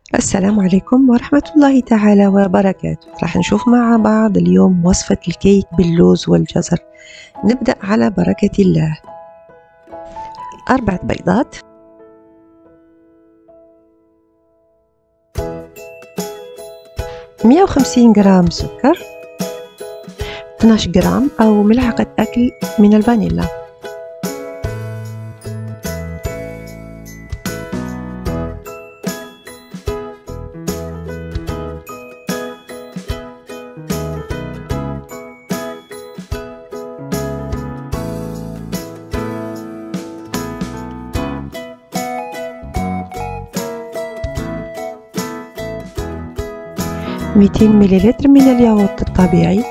السلام عليكم ورحمة الله تعالى وبركاته. راح نشوف مع بعض اليوم وصفة الكيك باللوز والجزر. نبدأ على بركة الله. 4 بيضات، 150 جرام سكر، 12 جرام أو ملعقة أكل من الفانيلا، ميتين مليلتر من الياغورت الطبيعي،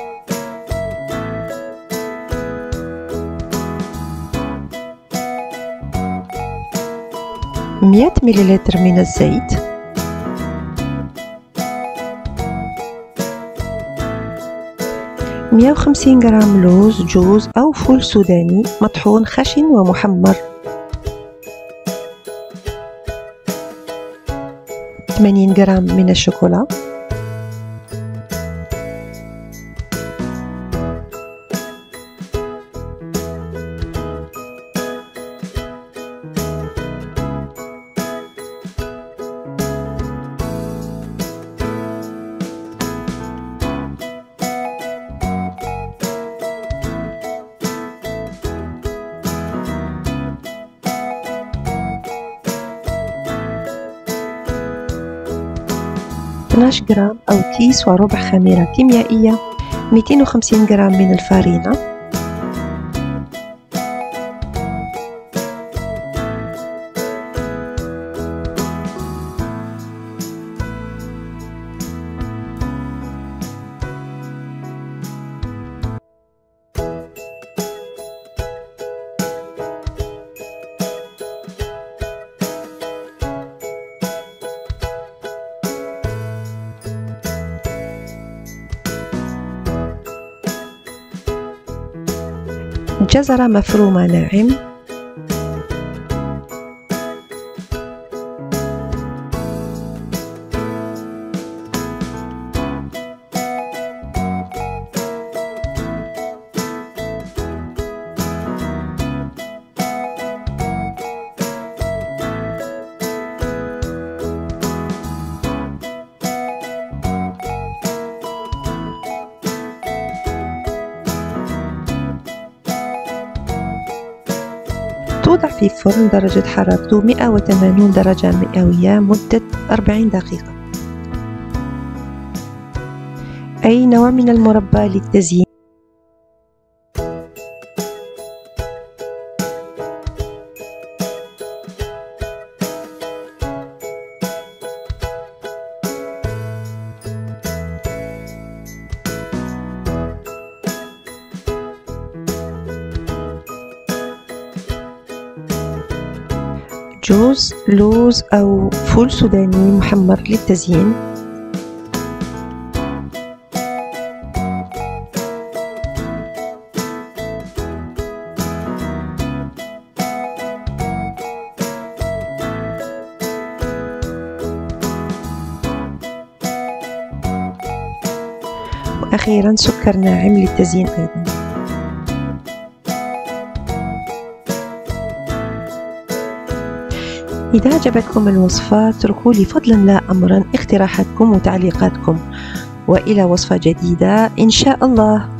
مية مليلتر من الزيت، 150 جرام لوز جوز أو فول سوداني مطحون خشن ومحمر، 80 جرام من الشوكولا، اثناش جرام أو كيس وربع خميرة كيميائية، 250 جرام من الفارينة، جزرة مفرومة ناعم، توضع في فرن درجة حرارته 180 درجة مئوية مدة 40 دقيقة. أي نوع من المربى للتزيين. جوز لوز أو فول سوداني محمر للتزيين، وأخيرا سكر ناعم للتزيين أيضا. إذا عجبتكم الوصفة اتركوا لي فضلا لا أمرا اقتراحاتكم وتعليقاتكم، وإلى وصفة جديدة إن شاء الله.